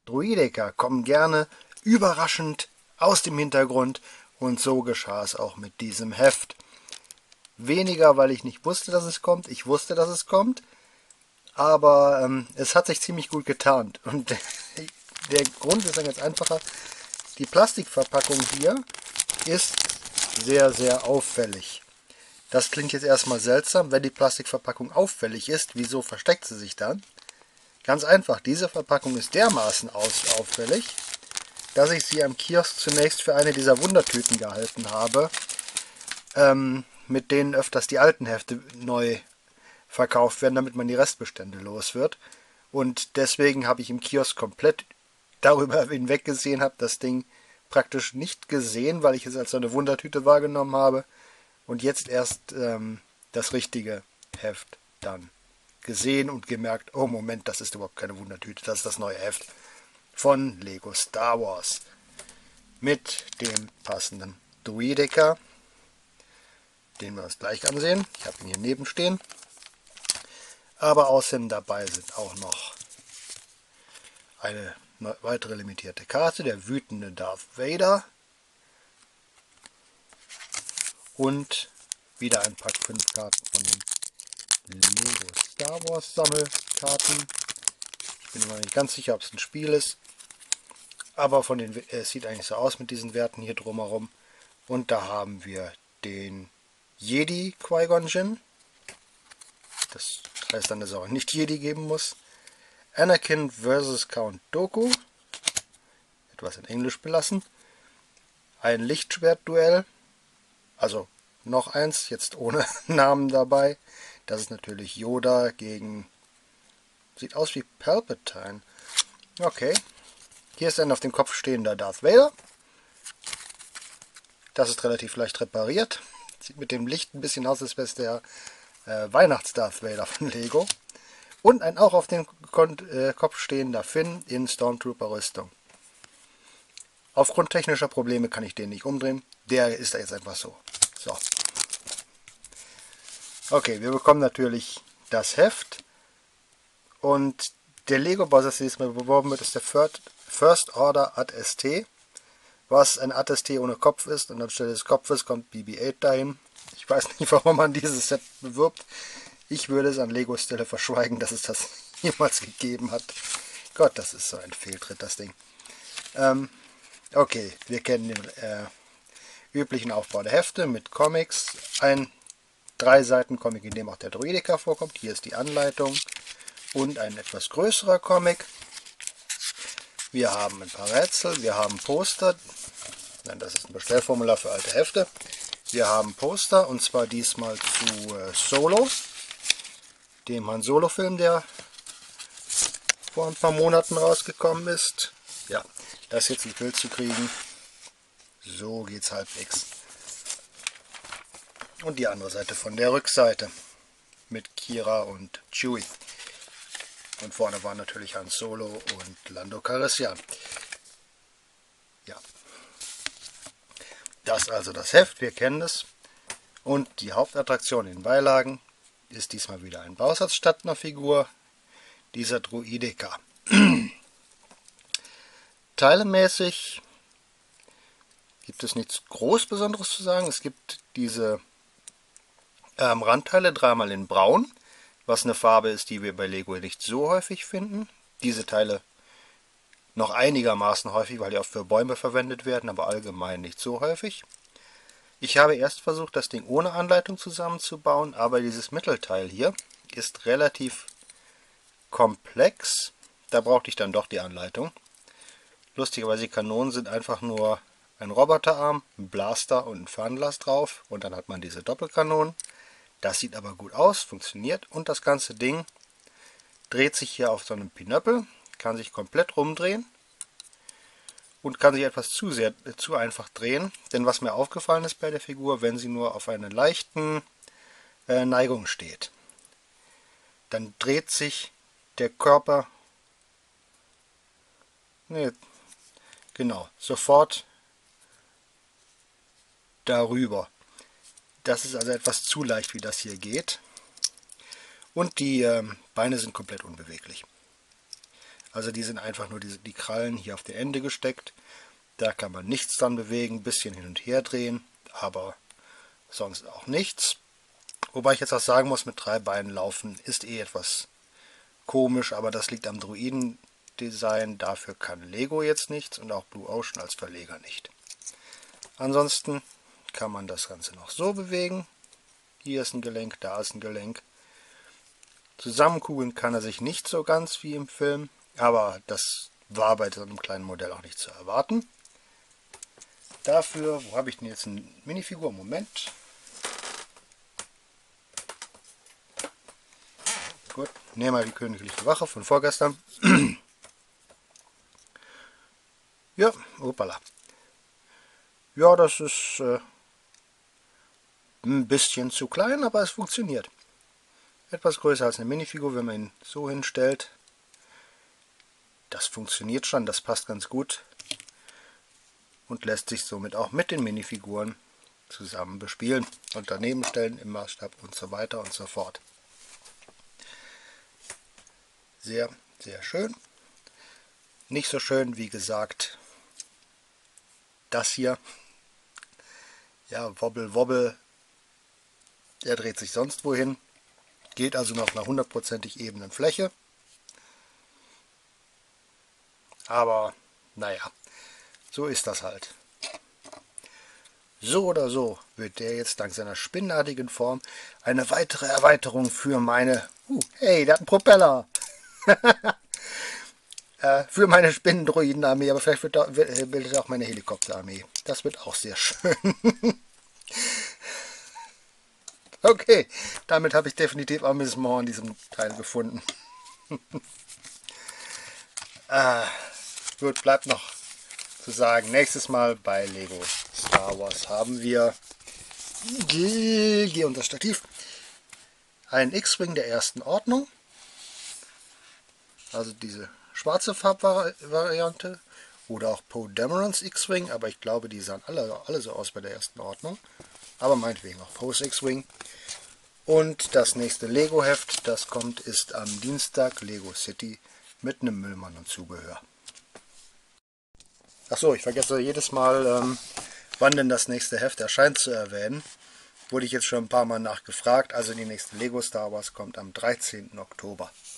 Druideka kommen gerne überraschend aus dem Hintergrund und so geschah es auch mit diesem Heft. Weniger, weil ich nicht wusste, dass es kommt. Ich wusste, dass es kommt, aber es hat sich ziemlich gut getarnt. Und der Grund ist dann ganz einfacher. Die Plastikverpackung hier ist sehr, sehr auffällig. Das klingt jetzt erstmal seltsam, wenn die Plastikverpackung auffällig ist. Wieso versteckt sie sich dann? Ganz einfach, diese Verpackung ist dermaßen auffällig, dass ich sie am Kiosk zunächst für eine dieser Wundertüten gehalten habe, mit denen öfters die alten Hefte neu verkauft werden, damit man die Restbestände los wird. Und deswegen habe ich im Kiosk komplett darüber hinweggesehen, habe das Ding praktisch nicht gesehen, weil ich es als eine Wundertüte wahrgenommen habe und jetzt erst das richtige Heft dann gesehen und gemerkt, oh Moment, das ist überhaupt keine Wundertüte, das ist das neue Heft von Lego Star Wars mit dem passenden Druideka, den wir uns gleich ansehen. Ich habe ihn hier neben stehen. Aber außerdem dabei sind auch noch eine weitere limitierte Karte, der wütende Darth Vader und wieder ein Pack 5 Karten von den Lego Star Wars Sammelkarten. Ich bin immer nicht ganz sicher, ob es ein Spiel ist, aber von den es sieht eigentlich so aus mit diesen Werten hier drumherum. Und da haben wir den Jedi Qui-Gon Jinn. Das heißt dann, dass es auch nicht Jedi geben muss. Anakin vs. Count Dooku. Etwas in Englisch belassen. Ein Lichtschwertduell. Also noch eins, jetzt ohne Namen dabei. Das ist natürlich Yoda gegen... Sieht aus wie Palpatine. Okay. Hier ist ein auf dem Kopf stehender Darth Vader. Das ist relativ leicht repariert. Sieht mit dem Licht ein bisschen aus, als wäre es der Weihnachts-Darth Vader von Lego. Und ein auch auf dem Kopf stehender Finn in Stormtrooper-Rüstung. Aufgrund technischer Probleme kann ich den nicht umdrehen. Der ist da jetzt einfach so. So. Okay, wir bekommen natürlich das Heft. Und der Lego-Boss, das diesmal beworben wird, ist der First Order AT-ST. Was ein AT-ST ohne Kopf ist. Und anstelle des Kopfes kommt BB-8 dahin. Ich weiß nicht, warum man dieses Set bewirbt. Ich würde es an Legos Stelle verschweigen, dass es das jemals gegeben hat. Gott, das ist so ein Fehltritt, das Ding. Okay, wir kennen den üblichen Aufbau der Hefte mit Comics. Ein 3-Seiten-Comic, in dem auch der Druideka vorkommt. Hier ist die Anleitung. Und ein etwas größerer Comic. Wir haben ein paar Rätsel, wir haben Poster. Nein, das ist ein Bestellformular für alte Hefte. Wir haben Poster, und zwar diesmal zu Solo, dem Han Solo-Film, der vor ein paar Monaten rausgekommen ist. Ja, das jetzt ins Bild zu kriegen, so geht's halbwegs. Und die andere Seite von der Rückseite mit Kira und Chewie. Und vorne waren natürlich Han Solo und Lando Calrissian. Ja. Das also das Heft, wir kennen es. Und die Hauptattraktion in den Beilagen ist diesmal wieder ein Bausatz statt einer Figur, dieser Druideka. Teilemäßig gibt es nichts groß Besonderes zu sagen. Es gibt diese Randteile dreimal in Braun, was eine Farbe ist, die wir bei Lego nicht so häufig finden. Diese Teile noch einigermaßen häufig, weil die auch für Bäume verwendet werden, aber allgemein nicht so häufig. Ich habe erst versucht, das Ding ohne Anleitung zusammenzubauen, aber dieses Mittelteil hier ist relativ komplex. Da brauchte ich dann doch die Anleitung. Lustigerweise, die Kanonen sind einfach nur ein Roboterarm, ein Blaster und ein Fernglas drauf. Und dann hat man diese Doppelkanonen. Das sieht aber gut aus, funktioniert. Und das ganze Ding dreht sich hier auf so einem Pinöppel, kann sich komplett rumdrehen und kann sich etwas zu einfach drehen. Denn was mir aufgefallen ist bei der Figur, wenn sie nur auf einer leichten Neigung steht, dann dreht sich der Körper sofort darüber. Das ist also etwas zu leicht, wie das hier geht. Und die Beine sind komplett unbeweglich. Also die sind einfach nur die Krallen hier auf die Ende gesteckt. Da kann man nichts dran bewegen, ein bisschen hin und her drehen, aber sonst auch nichts. Wobei ich jetzt auch sagen muss, mit 3 Beinen laufen ist eh etwas komisch, aber das liegt am Druiden-Design. Dafür kann Lego jetzt nichts und auch Blue Ocean als Verleger nicht. Ansonsten kann man das Ganze noch so bewegen. Hier ist ein Gelenk, da ist ein Gelenk. Zusammenkugeln kann er sich nicht so ganz wie im Film, aber das war bei so einem kleinen Modell auch nicht zu erwarten. Dafür, wo habe ich denn jetzt eine Minifigur? Moment. Gut, nehmen wir die königliche Wache von vorgestern. Ja, hoppala. Ja, das ist ein bisschen zu klein, aber es funktioniert. Etwas größer als eine Minifigur, wenn man ihn so hinstellt. Das funktioniert schon, das passt ganz gut. Und lässt sich somit auch mit den Minifiguren zusammen bespielen. Und daneben stellen im Maßstab und so weiter und so fort. Sehr, sehr schön. Nicht so schön, wie gesagt, das hier. Ja, Wobbel, Wobbel. Der dreht sich sonst wohin. Geht also noch auf einer 100%ig ebenen Fläche. Aber, naja, so ist das halt. So oder so wird der jetzt dank seiner spinnenartigen Form eine weitere Erweiterung für meine... hey, der hat einen Propeller! Für meine Spinnendruidenarmee, aber vielleicht bildet auch meine Helikopterarmee. Das wird auch sehr schön. Okay, damit habe ich definitiv Amüsement in diesem Teil gefunden. Gut, bleibt noch zu sagen, nächstes Mal bei Lego Star Wars haben wir hier unter Stativ einen X-Wing der ersten Ordnung, also diese schwarze Farbvariante, oder auch Poe Damerons X-Wing, aber ich glaube, die sahen alle so aus bei der ersten Ordnung, aber meinetwegen auch Poes X-Wing. Und das nächste Lego-Heft, das kommt, ist am Dienstag Lego City mit einem Müllmann und Zubehör. Achso, ich vergesse jedes Mal, wann denn das nächste Heft erscheint zu erwähnen. Wurde ich jetzt schon ein paar Mal nachgefragt. Also die nächste Lego Star Wars kommt am 13. Oktober.